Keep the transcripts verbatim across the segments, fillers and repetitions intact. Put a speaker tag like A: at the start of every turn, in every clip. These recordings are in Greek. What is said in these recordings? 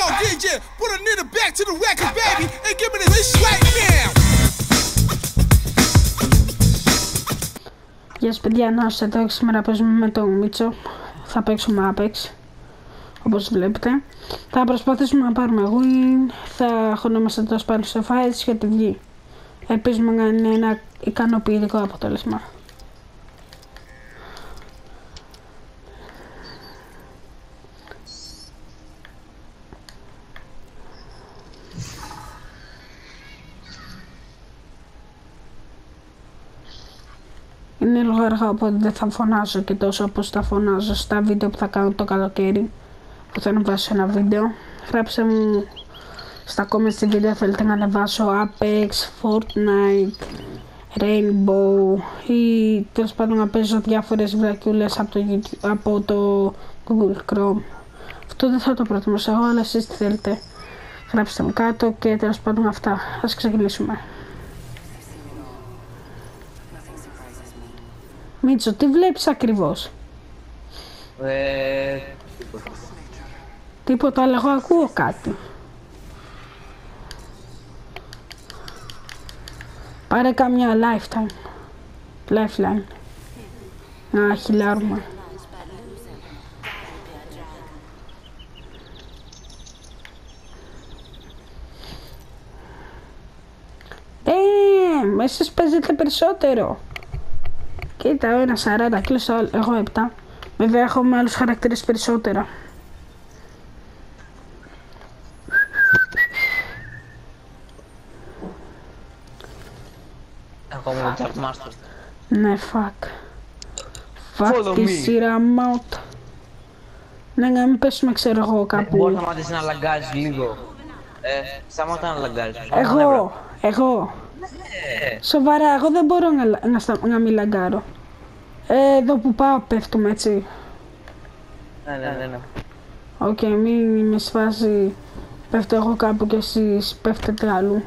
A: yeah, yeah. Put a nigga back to the record, baby, and give me this right now.
B: Γεια σας παιδιά, να είστε εδώ. Σήμερα παίζουμε με τον Μίτσο. Θα παίξουμε Apex, όπως βλέπετε. Θα προσπαθήσουμε να πάρουμε win. Θα χωνόμαστε τόσο πάνω σε fights και τη βγει. Ελπίζουμε να είναι ένα ικανοποιητικό αποτέλεσμα. Είναι λίγο αργά, οπότε δεν θα φωνάζω και τόσο όπως θα φωνάζω στα βίντεο που θα κάνω το καλοκαίρι, που θα ανεβάσω ένα βίντεο. Γράψτε μου στα comments στη βίντεο θέλετε να ανεβάσω Apex, Fortnite, Rainbow ή τέλος πάντων να παίζω διάφορες βρακιούλες από το, YouTube, από το Google Chrome. Αυτό δεν θα το προτιμήσω εγώ, αλλά εσείς τι θέλετε. Γράψτε μου κάτω και τέλος πάντων αυτά. Ας ξεκινήσουμε. Μίτσο, τι βλέπεις ακριβώς?
C: Ε, τίποτα.
B: Τίποτα, αλλά εγώ ακούω κάτι. Πάρε καμιά lifetime. Lifeline. Να χιλιάρουμε. Damn, εσείς παίζετε περισσότερο. Κοίτα, ο ένας σαράντα κιλός, εγώ επτά. Βέβαια έχω με άλλους χαρακτήρες περισσότερα.
C: Έχω μόνο Jackmaster.
B: Ναι, fuck. Fuck τη σειρά out. Ναι, να μην πέσουμε, ξέρω εγώ, κάπου.
C: Μπορείς να μάθεις να λαγκάζεις λίγο. Ε, σταμάτα να λαγκάζεις.
B: Εγώ, εγώ.
C: Ναι.
B: Σοβαρά, εγώ δεν μπορώ να, να, στα, να μην λαγκάρω. Ε, εδώ που πάω πέφτουμε, έτσι.
C: Ναι, ναι, ναι, ναι.
B: Οκ, okay, μην με σφάζει. Πέφτω εγώ κάπου και εσείς πέφτετε αλλού.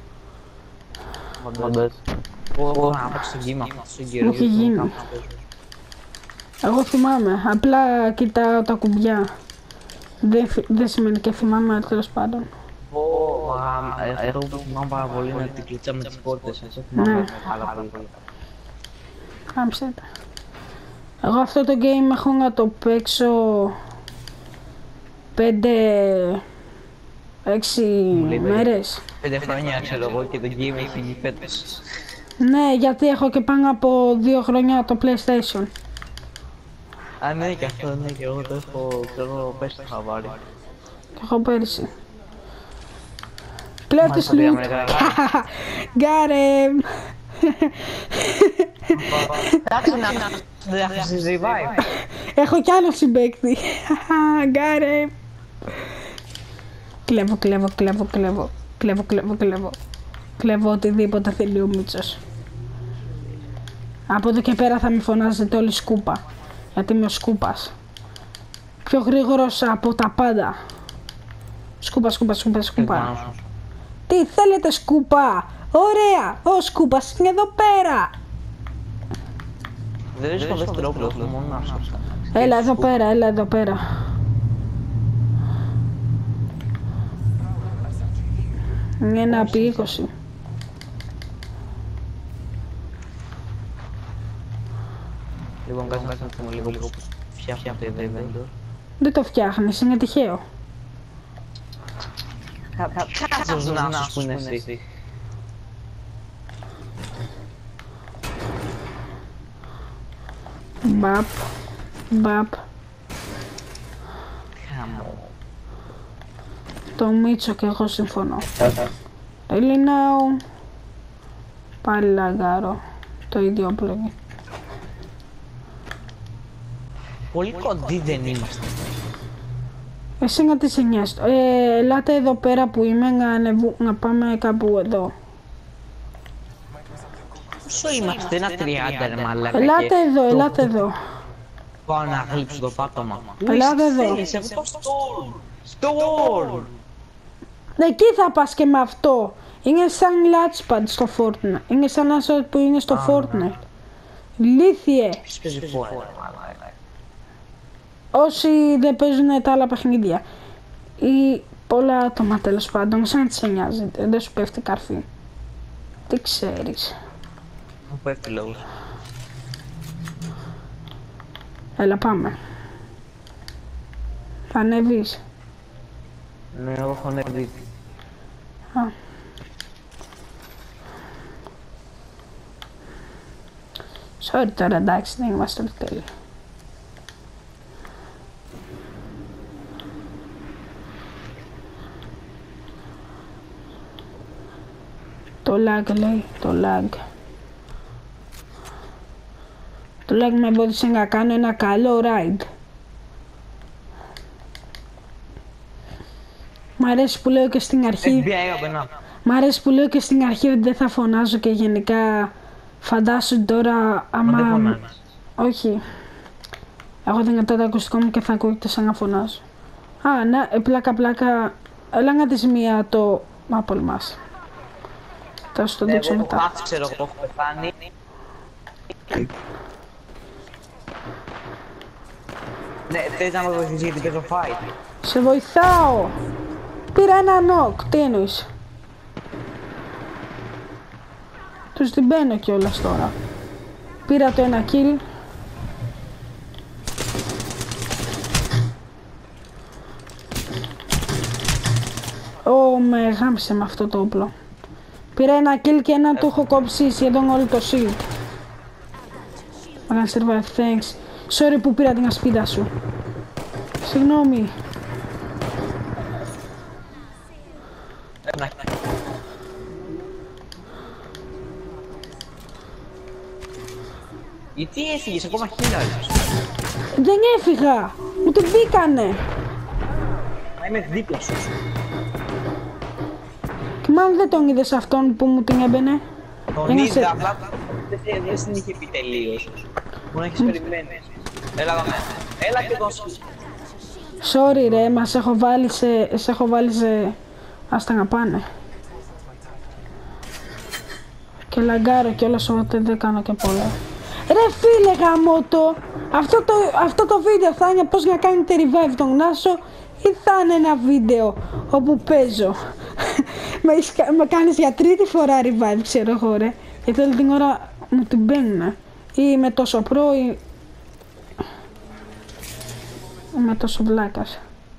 C: Μοντές. Πω, να παίξω στον κύμα.
B: Μου έχει γίνει. Εγώ θυμάμαι, απλά κοιτάω τα κουμπιά. Δεν, δεν σημαίνει και θυμάμαι, αλλά τέλος πάντων.
C: Πω, εγώ που θυμάμαι πάρα πολύ είναι ότι κλείτσαμε τις πόρτες. Αυτό θυμάμαι πάρα πολύ.
B: Κάμψε τα. Εγώ αυτό το game έχω να το παίξω πέντε έξι μέρες.
C: Πέντε χρόνια ξέρω εγώ και το game έχει γίνει φέτος.
B: Ναι, γιατί έχω και πάνω από δύο χρόνια το PlayStation.
C: Α, ναι, και αυτό ναι, και εγώ το έχω, ξέρω, πες το είχα βάλει.
B: Το έχω πέρυσι. Κλέφτες loot. Got him.
C: Εντάξει να δεν έχεις revive.
B: Έχω κι άλλο συμπαίκτη. Got him. Κλέβω, κλέβω, κλέβω, κλέβω. Κλέβω, κλέβω, κλέβω. Κλέβω οτιδήποτε θέλει ο Μίτσος. Από εδώ και πέρα θα με φωνάζετε όλοι σκούπα. Γιατί είμαι ο σκούπας. Πιο γρήγορος από τα πάντα. Σκούπα, σκούπα, σκούπα, σκούπα. Τι θέλετε σκούπα? Ωραία! Ο σκούπας είναι εδώ πέρα!
C: Δεν βρίσκω δεύτερο μόνο να σου.
B: Έλα εδώ πέρα, έλα εδώ πέρα. Είναι ένα επί είκοσι.
C: Λοιπόν, κάτσε να κάνουμε λίγο λίγο που φτιάχνει το event.
B: Δεν το φτιάχνεις, είναι τυχαίο.
C: Κάτσε ως νάσος που είναι εσύ.
B: Μπαπ, μπαπ. Το Μίτσο και εγώ συμφωνώ. Ελληνάου. Πάλι λαγκάρω. Το ίδιο πλέον.
C: Πολύ κοντοί δεν είμαστε.
B: Εσύ να τις εννιάς. Ε, ελάτε εδώ πέρα που είμαι να, ανεβου... να πάμε κάπου εδώ.
C: Πόσο είμαστε, ένα τριάντα ρε μαλάκα.
B: Ελάτε εδώ, ελάτε εδώ.
C: Πάω να γλύψω το πάτωμα.
B: Ελάτε εδώ.
C: Είσαι στο Storm. Στο Wall.
B: Εκεί θα πας και με αυτό. Είναι σαν Latchpad στο Fortnite. Είναι σαν ένα που είναι στο Fortnite. Λύθιε.
C: Ποιος παίζει Fortnite, μαλάκα.
B: Όσοι δεν παίζουν τα άλλα παιχνίδια. Η... Πολλά άτομα τέλος πάντων, σαν τι σε νοιάζει, δεν σου πέφτει καρφί. Τι ξέρεις.
C: Μου πέφτει λόγος.
B: Έλα πάμε. Θα ανέβεις.
C: Ναι, εγώ έχω ανέβει.
B: Α. Sorry τώρα, εντάξει, δεν είμαστε όλοι τέλειοι. Το lag λέει, το lag. Το lag με εμπόδισε να κάνω ένα καλό ride. Μ' αρέσει που λέω και στην αρχή. Μ' αρέσει που λέω και στην αρχή ότι δεν θα φωνάζω και γενικά φαντάσου τώρα άμα...
C: δεν φωνάζεις.
B: Όχι. Εγώ δεν κατώ το ακουστικό μου και θα ακούγεται σαν να φωνάζω. Α, ναι, πλάκα πλάκα. Έλα να δεις μία το... Μα πολμάς. Θα σου το δείξω μετά.
C: Εγώ έχω ξέρω, εγώ έχω πεθάνει. Ναι, θες να με βοηθήσεις γιατί παίζω fight.
B: Σε βοηθάω. Πήρα ένα νοκ. Τι εννοείς. Τους την μπαίνω κιόλας τώρα. Πήρα το ένα kill. Ω, με γάμισε με αυτό το όπλο. Πήρα ένα kill και ένα του έχω κόψει σχεδόν όλο το shield. Αγαν survive, thanks. Sorry που πήρα την ασπίδα σου. Συγγνώμη.
C: Γιατί έφυγες, ακόμα χίλιαρες.
B: Δεν έφυγα. Μου την μπήκανε.
C: Μα είμαι δίπλα σου.
B: Και μάλλον δεν τον είδες αυτόν που μου την έμπαινε.
C: Τον είδα, απλά δεν την είχε πει τελείως. Μόνο έχεις περιμένει. Έλα δάμε. Έλα και τον σου.
B: Sorry ρε, μας έχω βάλει σε... σε έχω βάλει σε... Άστα να πάνε. Και λαγκάρω κιόλας οπότε δεν κάνω και πολλά. Ρε φίλε γαμώτο, αυτό το, αυτό το βίντεο θα είναι πώς να κάνετε revive τον Νάσο ή θα είναι ένα βίντεο όπου παίζω. με, με κάνεις για τρίτη φορά revive ξέρω εγώ ρε, γιατί όλη την ώρα μου την μπαίνουνε. Ή είμαι τόσο προ ή... είμαι τόσο βλάκας.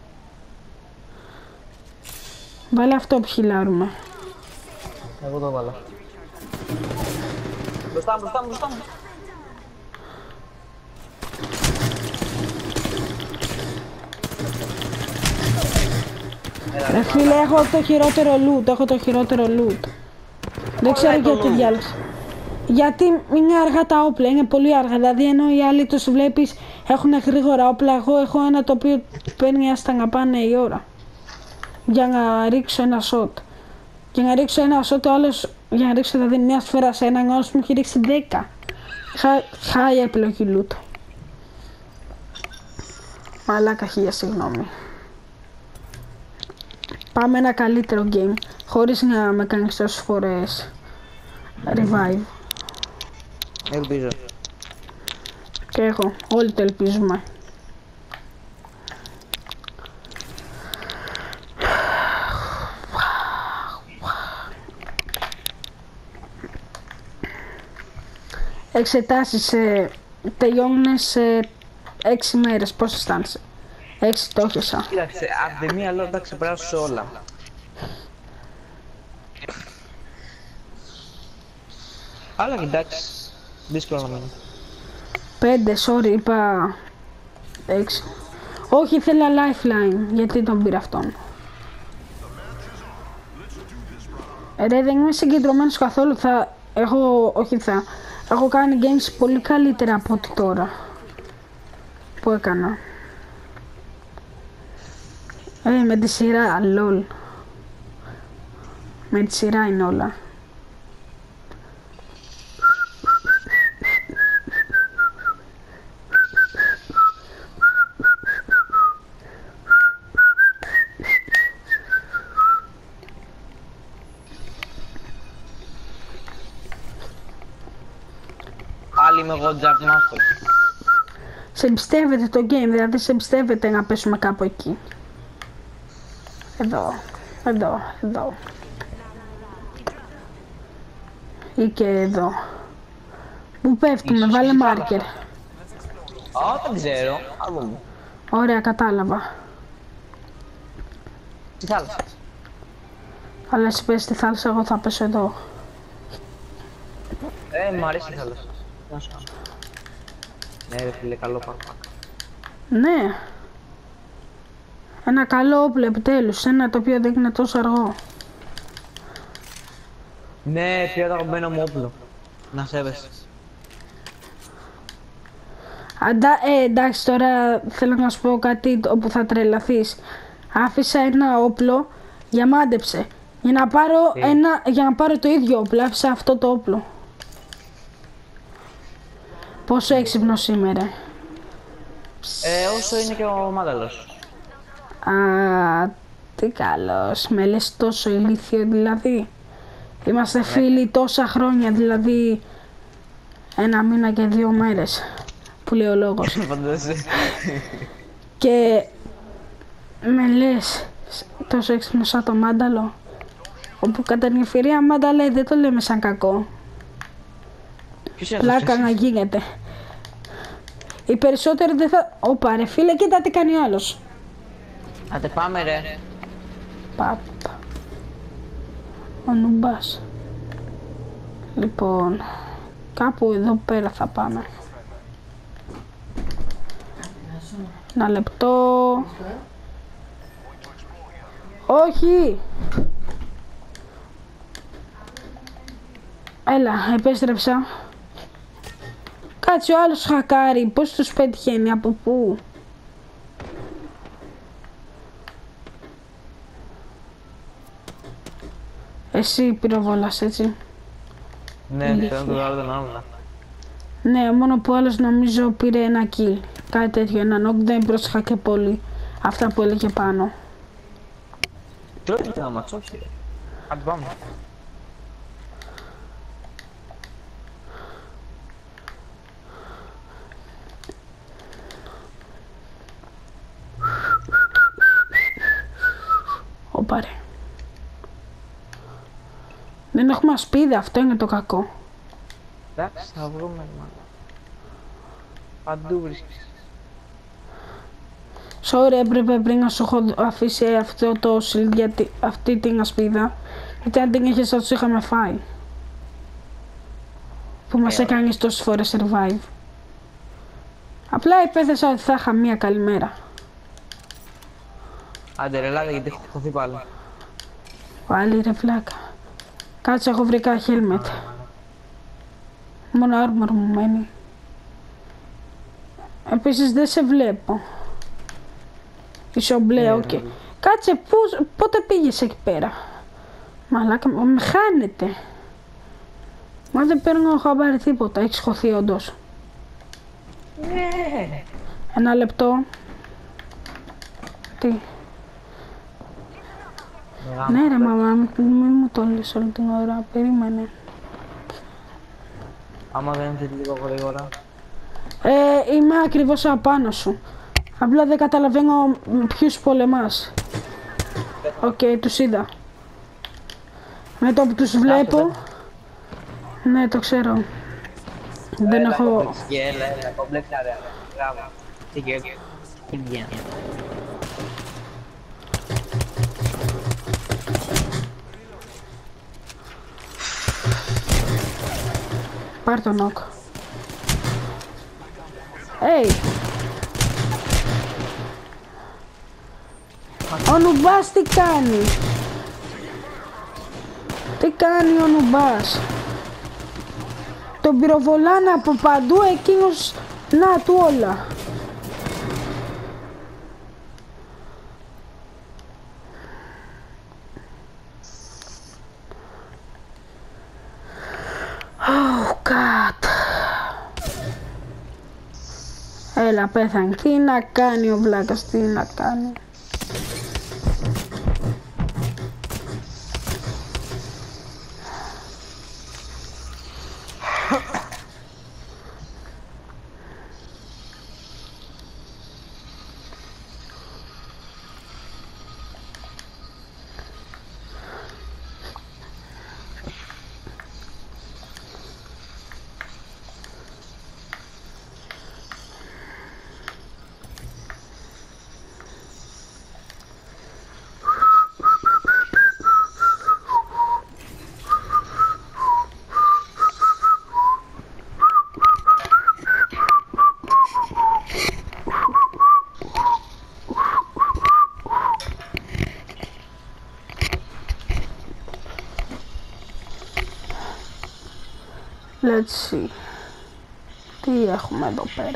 B: Βάλε αυτό που χιλάρουμε.
C: Εγώ το βάλα. Μπροστά μου, μπροστά μου, μπροστά μου.
B: Ρε φίλε, έχω το χειρότερο loot, έχω το χειρότερο loot. Δεν ξέρω γιατί διάλεξα. Γιατί είναι αργά τα όπλα, είναι πολύ αργά. Δηλαδή ενώ οι άλλοι τους βλέπεις έχουν γρήγορα όπλα, εγώ έχω ένα το οποίο παίρνει άστα να πάνε η ώρα. Για να ρίξω ένα shot. Για να ρίξω ένα shot, ο άλλος, για να ρίξω δηλαδή μια σφαίρα σε έναν, άλλος μου έχει ρίξει δέκα. Χάει επιλογή loot. Μαλάκα χίλια συγγνώμη. Πάμε ένα καλύτερο game, χωρίς να με κάνεις τόσες φορές revive.
C: Ελπίζω.
B: Και εγώ, όλοι το ελπίζουμε. Εξετάσεις ε, τελειώνουν σε έξι μέρες, πώς αισθάνεσαι? Έξι το έχεσα.
C: Κοίταξε, από τη μία λόγω τα ξεπεράσω όλα. Αλλά εντάξει, δύσκολο να μείνει.
B: Πέντε, sorry, είπα έξι. Όχι, ήθελα lifeline, γιατί τον πήρα αυτόν. Ρε, δεν είμαι συγκεντρωμένος καθόλου, θα έχω, όχι θα, έχω κάνει games πολύ καλύτερα από ό,τι τώρα. Που έκανα. Ε, με τη σειρά, lol. Με τη σειρά είναι όλα.
C: Πάλι είμαι εγώ Jack Master.
B: Σε εμπιστεύεται το game, δηλαδή σε εμπιστεύεται να πέσουμε κάπου εκεί. Εδώ, εδώ, εδώ. Ή και εδώ. Πού πέφτουμε, βάλε μάρκερ.
C: Α, δεν ξέρω.
B: Ωραία, κατάλαβα.
C: Στη θάλασσα.
B: Αλλά εσύ πες στη θάλασσα, εγώ θα πέσω εδώ.
C: Ε, μου αρέσει η θάλασσα. Ναι ρε φίλε, καλό πάρκο.
B: Ναι. Ένα καλό όπλο επιτέλους, ένα το οποίο δεν είναι τόσο αργό.
C: Ναι, πιο αγαπημένο μου όπλο. Να σέβεσαι.
B: Αντα, ε, εντάξει, τώρα θέλω να σου πω κάτι όπου θα τρελαθείς. Άφησα ένα όπλο για μάντεψε. Για να πάρω, ένα, για να πάρω το ίδιο όπλο, άφησα αυτό το όπλο. Πόσο έξυπνο σήμερα.
C: Ε, όσο είναι και ο Μάνταλος.
B: Α, τι καλός. Με λες τόσο ηλίθιο δηλαδή. Είμαστε ναι. Φίλοι τόσα χρόνια, δηλαδή ένα μήνα και δύο μέρες. Που λέει ο λόγος. Και με λες τόσο έξυπνο σαν το Μάνταλο. Όπου κατά την ευκαιρία Μάνταλε δεν το λέμε σαν κακό. Πλάκα να γίνεται. Οι περισσότεροι δεν θα... Ωπα ρε φίλε, κοίτα τι κάνει ο άλλος.
C: Άντε πάμε ρε.
B: Πάπα. Ο νουμπάς. Λοιπόν, κάπου εδώ πέρα θα πάμε. Ένα λεπτό. Όχι. Έλα, επέστρεψα. Κάτσε ο άλλος χακάρει, πώς τους πετυχαίνει, από πού. Εσύ πυροβόλας, έτσι.
C: Ναι, θέλω το άλλο τον άλλο.
B: Ναι, μόνο που άλλος νομίζω πήρε ένα kill. Κάτι τέτοιο, ένα knock, δεν πρόσεχα και πολύ αυτά που έλεγε πάνω.
C: Τώρα τι να μας, όχι. Άντε πάμε.
B: Ωπα ρε. Δεν έχουμε ασπίδα, αυτό είναι το κακό.
C: Εντάξει, θα βρούμε μάλλον. Παντού βρίσκεις.
B: Sorry, έπρεπε πριν να σου έχω αφήσει αυτό το shield, γιατί αυτή την ασπίδα. Γιατί αν την είχες θα τους είχαμε φάει. Που μας
C: ε,
B: έκανες τόσες φορές survive. Απλά υπέθεσα ότι θα είχα μία καλή μέρα.
C: Άντε ρε, ελάτε γιατί έχω χωθεί πάλι.
B: Πάλι ρε φλάκα. Κάτσε, έχω βρήκα helmet. Μόνο armor μου μένει. Επίσης δεν σε βλέπω. Είσαι μπλε, οκ. Okay. Κάτσε, πώς, πότε πήγες εκεί πέρα. Μαλάκα, με χάνετε. Μα δεν παίρνω χαμπάρι τίποτα, έχεις χωθεί όντως.
C: Ναι.
B: Ένα λεπτό. Τι. Ναι ρε μαμά, μην μου το λες όλη την ώρα, περίμενε.
C: Άμα δεν είναι λίγο γρήγορα.
B: Ε, είμαι ακριβώς απάνω σου. Απλά δεν καταλαβαίνω ποιους πολεμάς. Οκ, okay, τους είδα. Με το που τους βλέπω... Ναι, το ξέρω. Δεν έχω...
C: Έλα, έλα, κομπλέξα ρε. Μπράβο. Τι και έτσι.
B: Πάρ' το νοκ. Hey. Ο Νουμπάς τι κάνει. Τι κάνει ο Νουμπάς. Τον πυροβολάνε από παντού, εκείνος να του όλα. Oh God. Έλα πέθανε. Τι να κάνει ο βλάκας, τι να κάνει. Let's see. Τι έχουμε εδώ πέρα.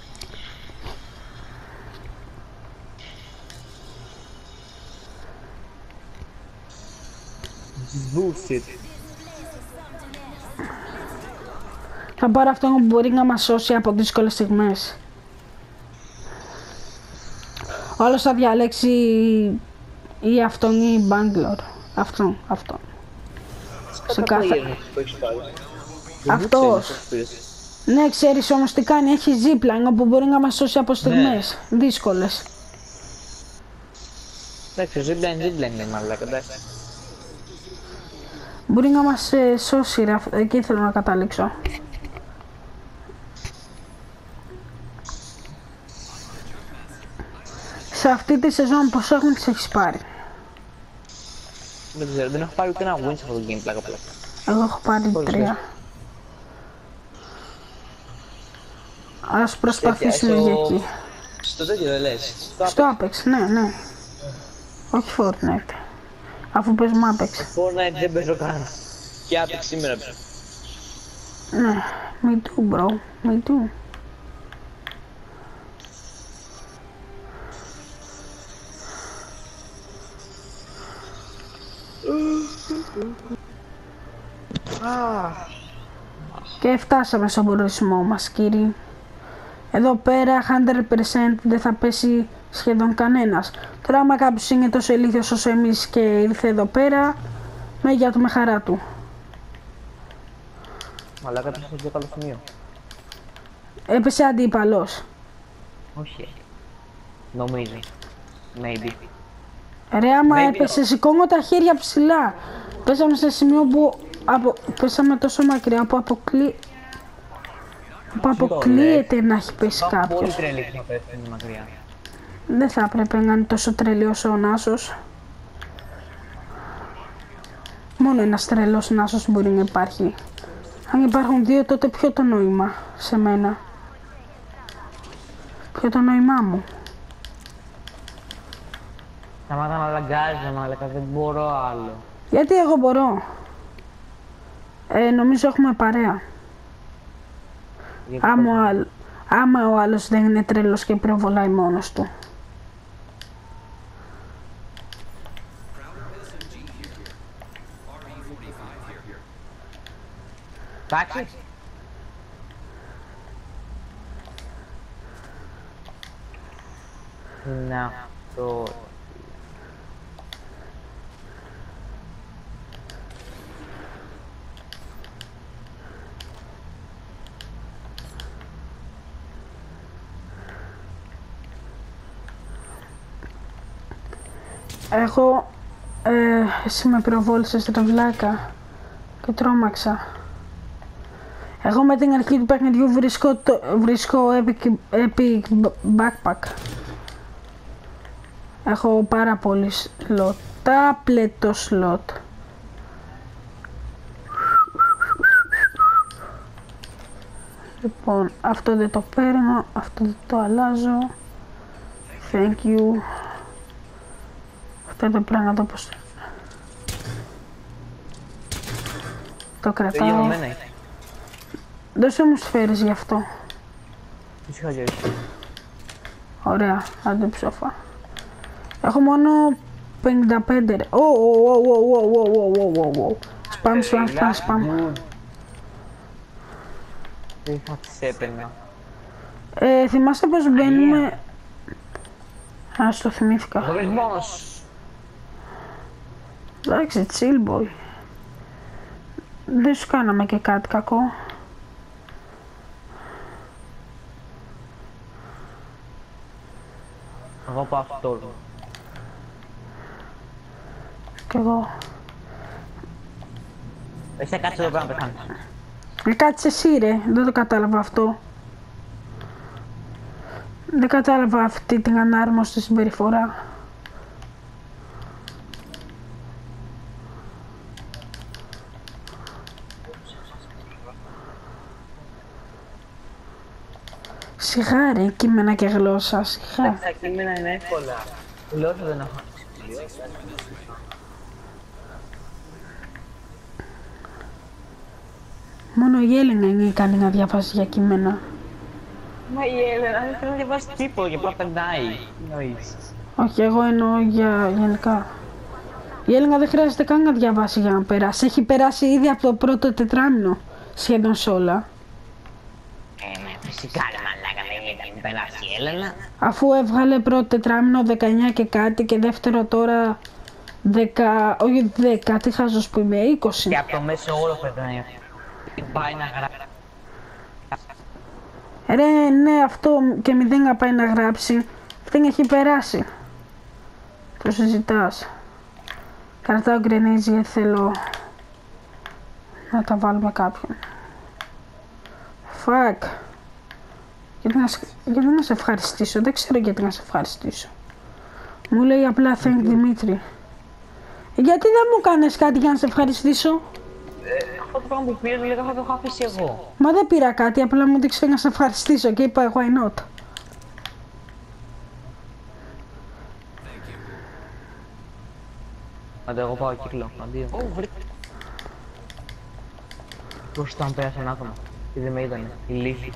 C: Bullshit.
B: Θα πάρω αυτόν που μπορεί να μας σώσει από δύσκολες στιγμές. Όλος θα διαλέξει ή αυτόν ή Bangalore. Αυτόν, αυτόν. Σε κάθε... Αυτός. Ναι, ξέρεις όμως τι κάνει, έχει zipline που μπορεί να μας σώσει από στιγμές ναι. δύσκολες.
C: Εντάξει, zipline, zipline είναι μαλάκα, εντάξει.
B: Μπορεί να μας ε, σώσει, ρε, εκεί θέλω να καταλήξω. Σε αυτή τη σεζόν πως έχουν τις έχεις πάρει?
C: Δεν ξέρω, δεν έχω πάρει ούτε ένα win σε αυτό το game, πλάκα πλάκα.
B: Εγώ έχω πάρει Πώς τρία. Λες. Ας προσπαθήσουμε για εκεί.
C: Στο τέτοιο δεν λες?
B: Στο, στο Apex, ναι, ναι. Όχι Fortnite. Αφού παίζουμε Apex.
C: Fortnite δεν παίζω καν. Και Apex σήμερα παίζω.
B: Ναι, me too bro, me too. Και φτάσαμε στον προορισμό μας, κύριοι. Εδώ πέρα εκατό τοις εκατό δεν θα πέσει σχεδόν κανένας. Τώρα άμα κάποιος είναι τόσο ηλίθιος όσο εμείς και ήρθε εδώ πέρα, με για του με χαρά του.
C: Μαλάκα έπεσε σε πιο καλό σημείο.
B: Έπεσε αντίπαλος.
C: Όχι. Νομίζω. Maybe.
B: Ρε άμα
C: Maybe
B: έπεσε,
C: no.
B: σηκώνω τα χέρια ψηλά. Πέσαμε σε σημείο που απο... πέσαμε τόσο μακριά που αποκλεί... που αποκλείεται να έχει πέσει κάποιος.
C: Πολύ τρελή να πέσει μακριά.
B: Δεν θα έπρεπε να είναι τόσο τρελή όσο ο Νάσος. Μόνο ένας τρελός Νάσος μπορεί να υπάρχει. Αν υπάρχουν δύο, τότε ποιο το νόημα σε μένα? Ποιο το νόημά μου?
C: Σταμάτα να λαγκάζω, μαλάκα, δεν μπορώ άλλο.
B: Γιατί εγώ μπορώ? Ε, νομίζω έχουμε παρέα. Άμα, ο, άμα ο άλλος δεν είναι τρελός και προβολάει μόνος του.
C: Εντάξει. Να το...
B: Εγώ, ε, εσύ με προβόλησες ρε βλάκα και τρόμαξα. Εγώ με την αρχή του παιχνιδιού βρίσκω, το, βρίσκω epic, epic backpack. Έχω πάρα πολύ slot, τάπλετο slot. Λοιπόν, αυτό δεν το παίρνω, αυτό δεν το αλλάζω. Thank you. Αυτό δεν πρέπει να δω πως... Το κρατάω. Δώσε μου σφαίρες γι' αυτό. Ωραία, άντε ψόφα. Έχω μόνο πενήντα πέντε ρε. Ω, ω, ω, ω, ω, ω, ω, σπαμ, σπαμ, σπαμ, σπαμ.
C: Δεν θα τις έπαιρνα.
B: Ε, θυμάστε πως μπαίνουμε... Ας το θυμήθηκα.
C: Χωρισμός.
B: Εντάξει, chill boy. Δεν σου κάναμε και κάτι κακό.
C: Εγώ πάω αυτό.
B: Κι εγώ.
C: Εσύ κάτσε εδώ πέρα να πεθάνεις.
B: Ε, κάτσε εσύ ρε, δεν το κατάλαβα αυτό. Δεν κατάλαβα αυτή την ανάρμοστη συμπεριφορά. Σιγά ρε, κείμενα και γλώσσα, σιγά.
C: Τα κείμενα είναι εύκολα. Γλώσσα δεν έχω.
B: Μόνο η Έλενα είναι ικανή να διαβάσει για κείμενα.
C: Μα η Έλενα δεν θέλει να διαβάσει τίποτα και απλά περνάει. Τι νοείς?
B: Όχι, εγώ εννοώ για γενικά. Η Έλενα δεν χρειάζεται καν να διαβάσει για να περάσει. Έχει περάσει ήδη από το πρώτο τετράμινο σχεδόν σε όλα.
C: Ε, ναι, φυσικά ρε μαλάκα, δεν ήταν να περάσει η Έλενα.
B: Αφού έβγαλε πρώτο τετράμινο δεκαεννιά και κάτι και δεύτερο τώρα δέκα, όχι δέκα, τι χάζος που είμαι, είκοσι.
C: Και από το μέσο όρο περνάει. Πάει να γράψει.
B: Ρε, ναι, αυτό και μηδέν να πάει να γράψει. Δεν έχει περάσει. Το συζητάς. Κρατάω γκρενέζι γιατί θέλω να τα βάλουμε κάποιον. Fuck. Γιατί να, σε, γιατί να σε ευχαριστήσω, δεν ξέρω γιατί να σε ευχαριστήσω. Μου λέει απλά thank Δημήτρη. Γιατί δεν μου κάνεις κάτι για να σε ευχαριστήσω?
C: Αυτό το πράγμα που πήρε λέγα θα το έχω αφήσει εγώ.
B: Μα δεν πήρα κάτι, απλά μου δείξε να σε ευχαριστήσω και είπα why not.
C: Άντε εγώ πάω κύκλο, αντίο. Ω, βρήκα. Μπροστά μου πέρασε ένα άτομο. Και δεν με είδανε, η λύθη.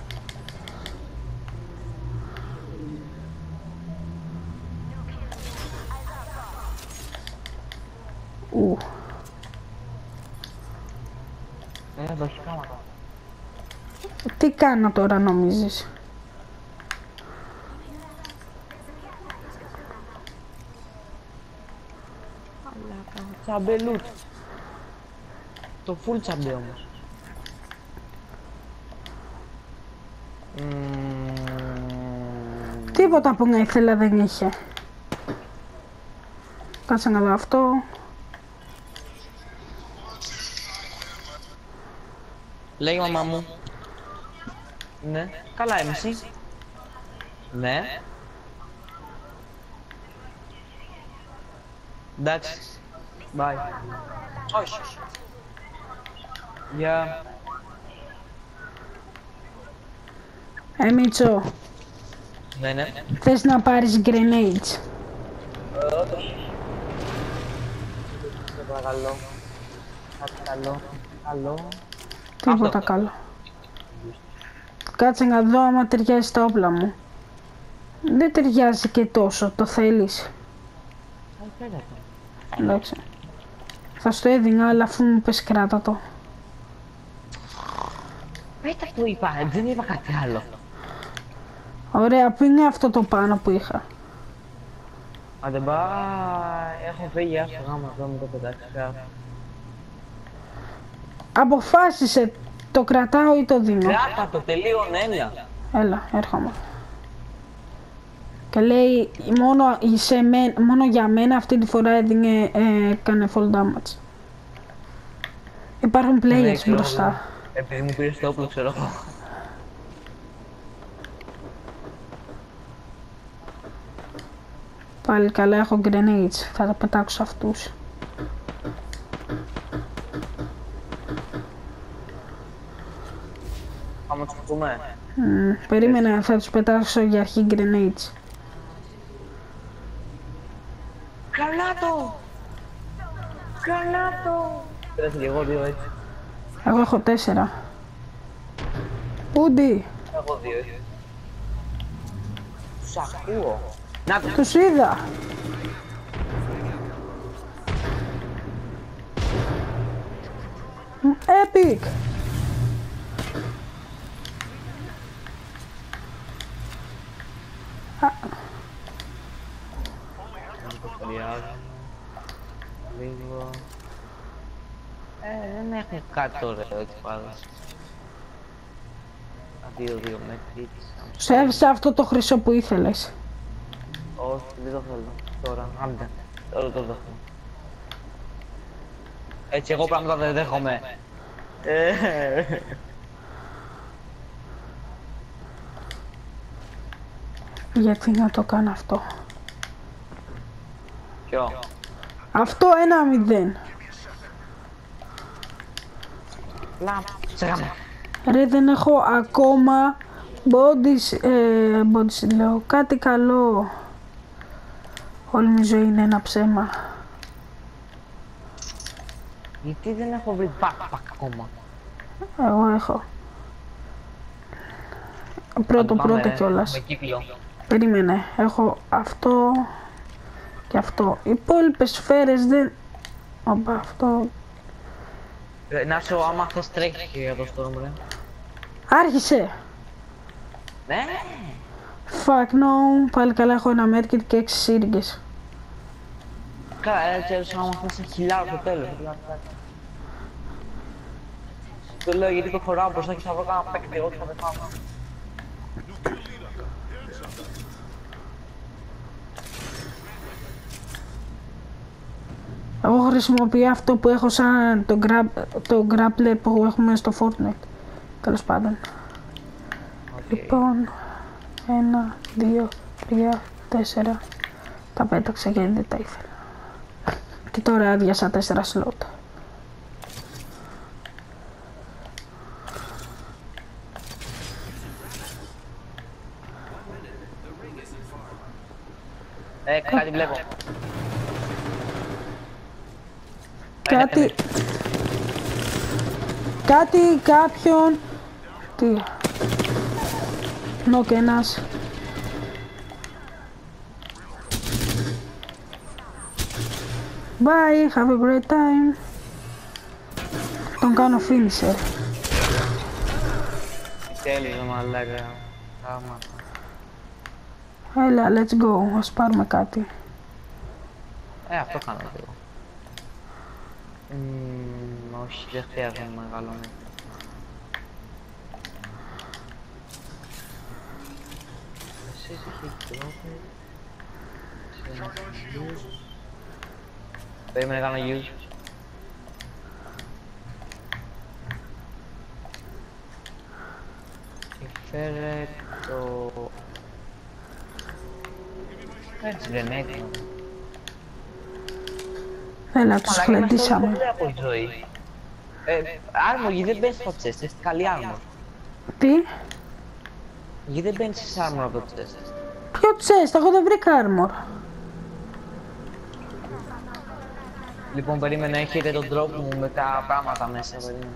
B: Ου.
C: Ε, εδώ έχει κάματα.
B: Τι κάνω τώρα νομίζεις?
C: Τσαμπελούτ. Το full τσαμπέ όμως.
B: Τίποτα που να ήθελα δεν είχε. Κάτσε να δω αυτό.
C: Λέγε μαμά μου. Ναι. Καλά είμαι εσύ. Ναι. Εντάξει. Bye. Όχι. Γεια.
B: Ε, Μίτσο,
C: Ναι, ναι.
B: θες να πάρεις grenades?
C: Σε παρακαλώ. Κάτι καλό. Καλό.
B: Τίποτα καλό. Κάτσε να δω άμα ταιριάζει τα όπλα μου. Δεν ταιριάζει και τόσο, το θέλεις? Εντάξει. Θα στο έδινα, αλλά αφού μου πες κράτα το.
C: Πέτα που είπα, δεν είπα κάτι άλλο.
B: Ωραία, πού είναι αυτό το πάνω που είχα?
C: Άντε μπα, έχω φύγει άστο γάμα εδώ μου το πετάξει.
B: Αποφάσισε, το κρατάω ή το δίνω?
C: Κράτα το, τελείων έννοια.
B: Έλα, έρχομαι. Και λέει μόνο, σε με, μόνο για μένα αυτή τη φορά έδινε, ε, έκανε full damage. Υπάρχουν players
C: Ναι,
B: μπροστά.
C: Επειδή μου πήρες το όπλο, ξέρω εγώ.
B: Πάλι καλά, έχω grenades, θα τα πετάξω αυτούς.
C: Πάμε να τους πούμε.
B: Mm, περίμενα, θα τους πετάξω για αρχή grenades.
C: Γρανάτο! Γρανάτο! Πέρασε και εγώ δύο έτσι.
B: Εγώ έχω τέσσερα. Ούντι,
C: Εγώ δύο έτσι. Τους ακούω. Να το.
B: τους είδα. Epic.
C: Λίγο. Ε, δεν έχω κάτι ωραίο έτσι πάλι. Δύο, δύο μέτρη.
B: Σου έβησα αυτό το χρυσό που ήθελες.
C: Όχι, δεν το θέλω. Τώρα, άντε. Τώρα το δέχομαι. Έτσι, εγώ πράγματα δεν δέχομαι.
B: Γιατί να το κάνω αυτό?
C: Ποιο?
B: Αυτό ένα μηδέν.
C: Λάμπ, σε γάμα.
B: Ρε, δεν έχω ακόμα body, ε, body λέω, κάτι καλό. Όλη μου η ζωή είναι ένα ψέμα.
C: Γιατί δεν έχω βρει backpack ακόμα?
B: Εγώ έχω. Πρώτο πρώτο κιόλας.
C: Με κύκλο.
B: Περίμενε, έχω αυτό και αυτό. Οι υπόλοιπες σφαίρες δεν... Οπα, αυτό...
C: Ε, να σου άμα θες τρέχει και για το Storm, ρε.
B: Άρχισε!
C: Ναι!
B: Fuck no, πάλι καλά έχω ένα medkit και έξι σύριγγες.
C: Καλά, έτσι άμα θες ένα χιλιάρο στο τέλος. Το λέω γιατί το χωράω μπροστά και θα βρω κάνα παίκτη εγώ και θα πεθάνω.
B: Εγώ χρησιμοποιώ αυτό που έχω σαν το, grab, το grappler που έχουμε στο Fortnite. Τέλος πάντων. Okay. Λοιπόν, ένα, δύο, τρία, τέσσερα. Τα πέταξα γιατί δεν τα ήθελα. Και τώρα άδειασα τέσσερα σλότ.
C: Ε, κάτι βλέπω.
B: Κάτι... Κάτι, κάποιον... Τι... Νοκ ένας. Bye, have a great time. Τον κάνω finisher.
C: Τέλειο, μαλάκα. Άμα.
B: Έλα, let's go, ας πάρουμε κάτι.
C: Ε, αυτό κάνω και εγώ. Μμμ, όχι, δεν χρειάζομαι μεγάλο ναι. Εσύ έχει τρόπο. Περίμενε κάνω use. Και φέρε το... Έτσι δεν έκανα.
B: Έλα, τους χλεντήσαμε.
C: Ε, armor, γιατί δεν μπαίνεις στο chest, έχεις καλή armor.
B: Τι?
C: Γιατί δεν μπαίνεις σε armor από το chest.
B: Ποιο chest, εγώ δεν βρήκα armor.
C: Λοιπόν, περίμενε, έχετε τον drop μου με τα πράγματα μέσα, περίμενε.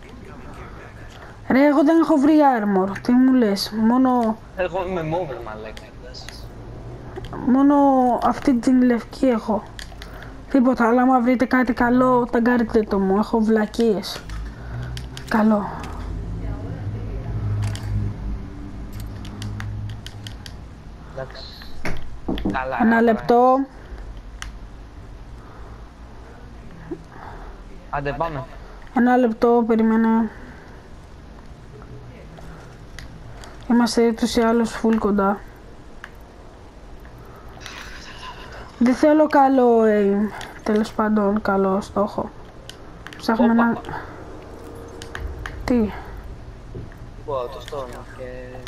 B: Ρε, εγώ δεν έχω βρει armor, τι μου λες, μόνο...
C: Εγώ είμαι mobile, μαλάκα.
B: Μόνο αυτή την λευκή έχω. Τίποτα, αλλά άμα βρείτε κάτι καλό, ταγκάρετε το μου, έχω βλακίες. Καλό.
C: Εντάξει. Καλά.
B: Ένα λεπτό.
C: Άντε πάμε.
B: Ένα λεπτό, περιμένε. Είμαστε ούτως ή άλλως full κοντά. Δεν θέλω καλό aim, τέλος πάντων καλό στόχο. Ψάχνουμε να... Τι?
C: Πω, το στόμα και...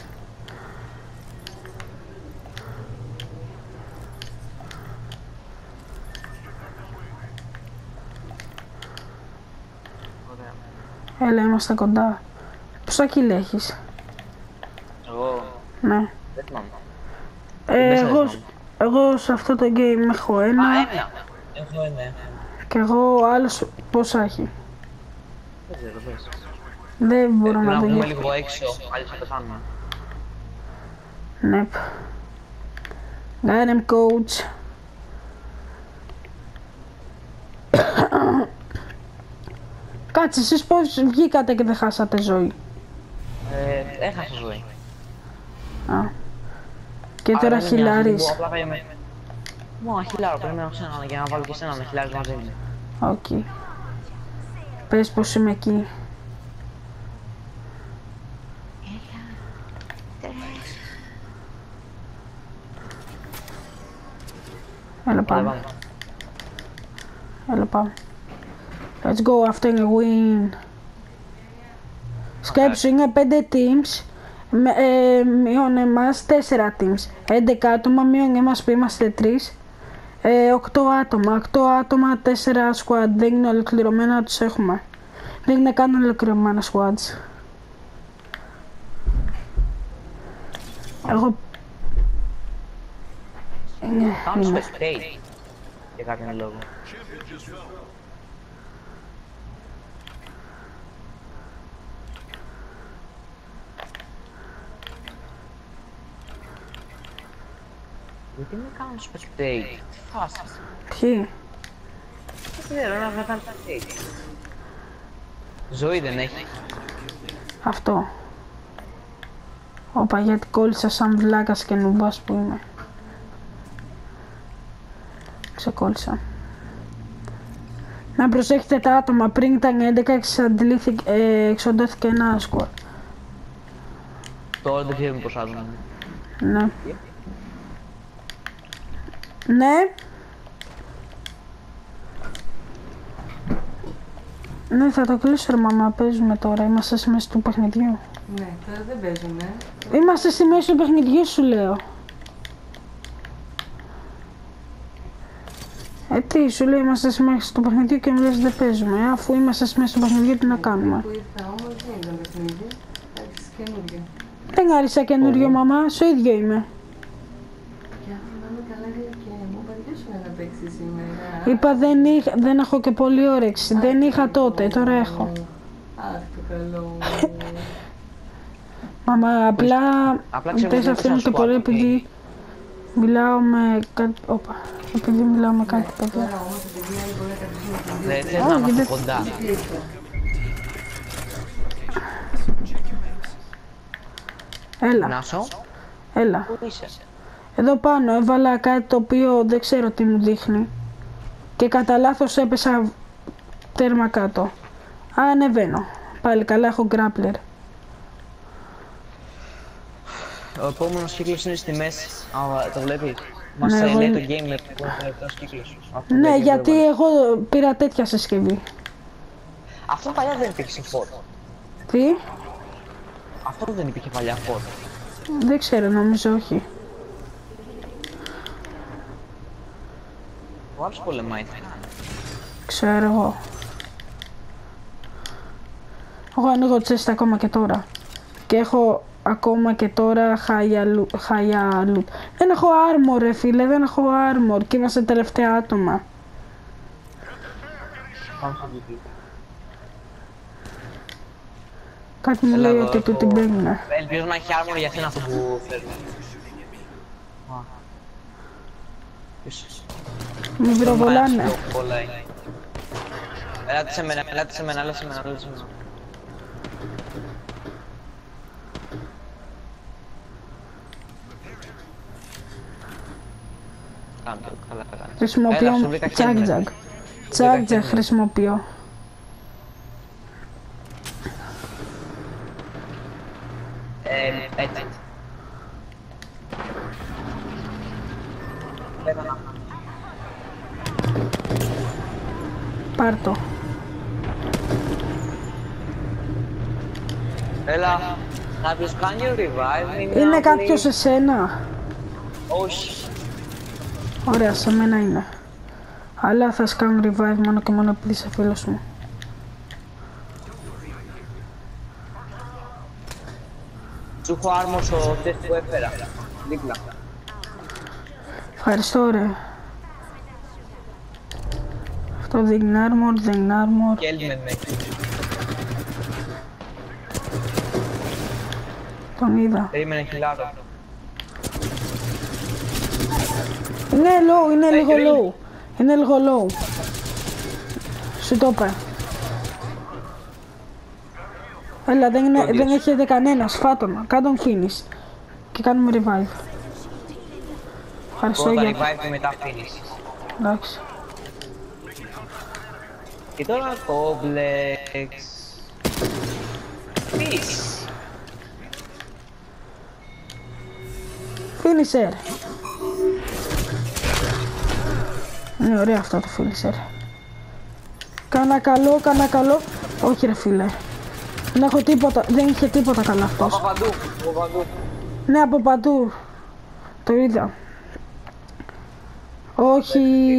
C: Ωραία.
B: Έλα, είμαστε κοντά. Πόσα kill έχεις?
C: Εγώ...
B: Ναι.
C: Δεν θυμάμαι.
B: Ε, εγώ, εγώ σε αυτό το game έχω ένα.
C: Α, ένα. Έχω ένα.
B: Και εγώ άλλος πόσα έχει?
C: Δεν ξέρω, πες.
B: Δεν μπορώ να
C: να
B: το
C: βγούμε
B: γεύω.
C: λίγο έξω, αλλιώς θα πεθάνουμε.
B: Νεπ. Got him, coach. Κάτσε, εσείς πώς βγήκατε και δεν χάσατε ζωή?
C: Ε, έχασα ζωή.
B: Α. Και τώρα χιλάρεις.
C: Απλά πάει με... Μόνο χιλάρο, περιμένω ξένα για να βάλω και σένα να χιλάρεις μαζί μου.
B: Οκ. Okay. Πες πως είμαι εκεί. Έλα πάμε. Έλα πάμε. Let's go after a win. Σκέψου, είναι πέντε teams. Με, ε, μείον εμάς τέσσερα teams. έντεκα άτομα μείον εμάς που είμαστε τρεις. Ε, οκτώ άτομα. οκτώ άτομα, τέσσερα squad. Δεν είναι ολοκληρωμένα να τους έχουμε. Δεν είναι καν ολοκληρωμένα squads. Εγώ...
C: Κάνω spectate. Για κάποιον λόγο.
B: Έλα,
C: Γιατί με κάνουν spectate, τι φάση.
B: Ποιοι?
C: Δεν ξέρω, να βγάλει τα take. Ζωή δεν έχει.
B: Αυτό. Όπα, γιατί κόλλησα σαν βλάκας και νουμπάς που είμαι. Ξεκόλλησα. Να προσέχετε τα άτομα, πριν ήταν έντεκα εξαντλήθηκε, ε, εξοντώθηκε ένα σκορ.
C: Τώρα δεν ξέρουμε πως άτομα είναι.
B: Ναι. Ναι. Ναι, θα το κλείσω ρε μαμά, παίζουμε τώρα, είμαστε στη μέση του παιχνιδιού.
D: Ναι, τώρα δεν παίζουμε.
B: Είμαστε στη μέση του παιχνιδιού σου λέω. Ε, τι, σου λέει είμαστε στη μέση του παιχνιδιού και μου λες δεν παίζουμε, ε, αφού είμαστε στη μέση του παιχνιδιού τι να κάνουμε.
D: Που ήρθα όμως δεν ήταν παιχνίδι, άρχισες καινούργιο.
B: Δεν άρισα καινούριο μαμά, στο ίδιο είμαι.
D: Και αν θυμάμαι καλά και μου βαριώσουν να παίξεις σήμερα.
B: Είπα δεν, είχα, δεν έχω και πολύ όρεξη, δεν είχα τότε, τώρα έχω.
D: Αχ, το καλό μου.
B: Μαμά, απλά
C: Απλά
B: δεν
C: ξέρω
B: σε
C: ότι
B: αφήνω
C: θα σου
B: και
C: πω,
B: πολύ
C: οκ.
B: επειδή μιλάω με κάτι, όπα, επειδή μιλάω με κάτι παιδιά.
D: Τώρα όμως επειδή άλλοι μπορεί να καθίσουν να
C: Δεν θες να είμαστε κοντά.
B: Έλα,
C: Νάσο,
B: έλα.
C: πού είσαι?
B: Εδώ πάνω έβαλα κάτι το οποίο δεν ξέρω τι μου δείχνει. Και κατά λάθος έπεσα τέρμα κάτω. Α, ανεβαίνω. Πάλι καλά, έχω grappler.
C: Ο επόμενος κύκλος είναι στη μέση. Α, το βλέπεις? Μας
B: Ναι, εγώ
C: λέει
B: είμαι-
C: το game με το τελευταίος κύκλος. Αυτό
B: Ναι,
C: δεν
B: γιατί
C: έβαλε.
B: εγώ πήρα τέτοια συσκευή.
C: Αυτό παλιά δεν υπήρχε φορ.
B: Τι?
C: Αυτό δεν υπήρχε παλιά φορ.
B: Δεν ξέρω, νομίζω όχι.
C: Ο άλλος πολεμάει.
B: Ξέρω εγώ. Εγώ ανοίγω chest ακόμα και τώρα. Και έχω ακόμα και τώρα high loot. Δεν έχω armor ρε φίλε, δεν έχω armor και είμαστε τελευταία άτομα.
C: Πάμε στο κύκλο.
B: Κάτι μου
C: Έλα
B: λέει
C: εδώ,
B: ότι
C: το-
B: του την παίρνει.
C: Ελπίζω να έχει armor για σένα αυτό που φέρνει. Α. Ποιος?
B: Μην πυροβολάνε.
C: Μάτς, το κολλάει. Ελάτε σε μένα, ελάτε σε μένα, ελάτε σε μένα, ελάτε σε μένα. Κάντε το, καλά καλά.
B: Χρησιμοποιώ
C: Έλα, σου βρήκα
B: τσάκ
C: χέρι.
B: τσάκ. Τσάκ τσάκ χρησιμοποιώ.
C: Ε, έτσι. Έλα να.
B: Πάρ' το.
C: Έλα, κάποιος κάνει revive, είναι
B: Είναι
C: άπλη.
B: κάποιος σε σένα.
C: Όχι.
B: Ωραία, σε μένα είναι. Αλλά θα σου κάνω revive μόνο και μόνο επειδή είσαι φίλος μου.
C: Σου έχω armor στο test που έφερα. Δίπλα.
B: Ευχαριστώ ρε. Αυτό δίνει armor, δίνει armor.
C: Και έλμεν με.
B: Τον είδα.
C: Περίμενε χιλιάδο.
B: Είναι low, είναι
C: Έχει
B: λίγο
C: ring.
B: low. Είναι λίγο low. Σου το είπα. Έλα, δεν, είναι,
C: Όντως.
B: δεν έχετε κανένας. Φάτονα, κάνε τον finish. Και κάνουμε revive. Ευχαριστώ
C: Πρώτα
B: για...
C: revive και μετά finish.
B: Εντάξει.
C: Και τώρα complex. Peace.
B: Finisher. Είναι ωραίο αυτό το finisher. Κάνα καλό, κάνα καλό. Όχι ρε φίλε. Δεν έχω τίποτα, δεν είχε τίποτα καλά αυτός.
C: Από παντού, από παντού.
B: Ναι, από παντού. Το είδα. Όχι.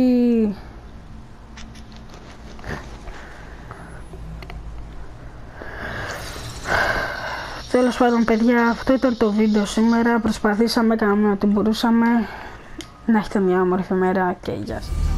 B: Τέλος πάντων παιδιά, αυτό ήταν το βίντεο σήμερα. Προσπαθήσαμε, κάναμε ό,τι μπορούσαμε. Να έχετε μια όμορφη μέρα και γεια σας.